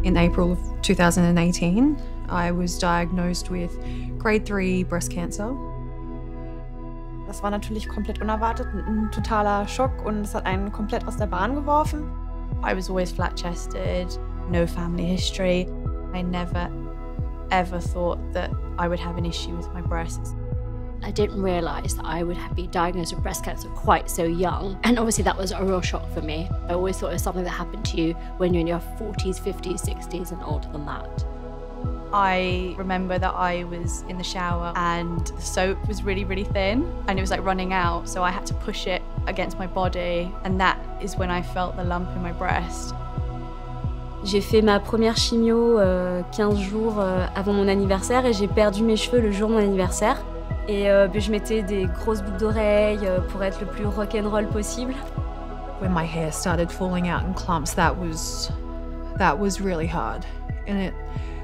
In April of 2018, I was diagnosed with grade 3 breast cancer. Das war natürlich komplett unerwartet, ein totaler Schock und es hat einen komplett aus der Bahn geworfen. I was always flat-chested, no family history. I never, ever thought that I would have an issue with my breasts. I didn't realise that I would be diagnosed with breast cancer quite so young. And obviously that was a real shock for me. I always thought it was something that happened to you when you're in your 40s, 50s, 60s and older than that. I remember that I was in the shower and the soap was really, really thin and it was like running out. So I had to push it against my body and that is when I felt the lump in my breast. J'ai fait ma première chimio 15 jours avant mon anniversaire et j'ai perdu mes cheveux le jour de mon anniversaire. Et je mettais des grosses boucles d'oreilles pour être le plus rock'n'roll possible. When my hair started falling out in clumps, that was really hard. And it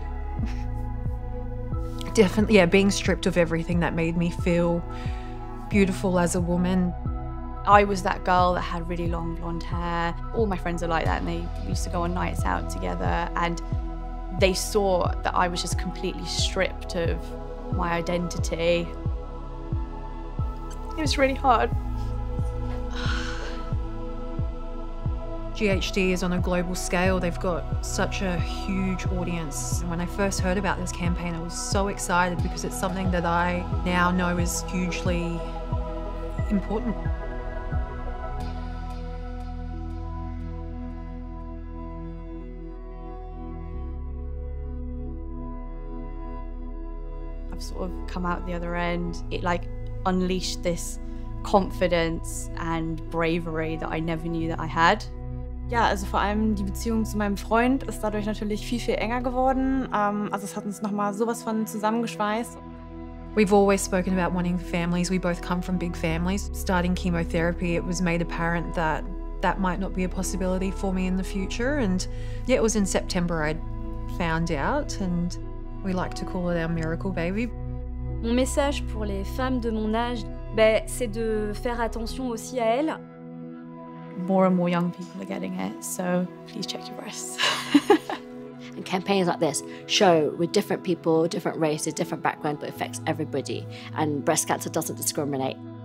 definitely, yeah, being stripped of everything that made me feel beautiful as a woman. I was that girl that had really long blonde hair. All my friends are like that and they used to go on nights out together and they saw that I was just completely stripped of my identity. It was really hard. GHD is on a global scale. They've got such a huge audience. When I first heard about this campaign, I was so excited because it's something that I now know is hugely important. I've sort of come out the other end. It like unleashed this confidence and bravery that I never knew that I had. Ja, also vor allem die Beziehung zu meinem Freund ist dadurch natürlich viel, viel enger geworden. Also es hat uns nochmal sowas von zusammengeschweißt. We've always spoken about wanting families. We both come from big families. Starting chemotherapy, it was made apparent that that might not be a possibility for me in the future. And yeah, it was in September I found out and we like to call it our miracle baby. Mon message pour les femmes de mon âge, c'est de faire attention aussi à elles. More and more young people are getting it, so please check your breasts. And campaigns like this show with different people, different races, different backgrounds, but it affects everybody. And breast cancer doesn't discriminate.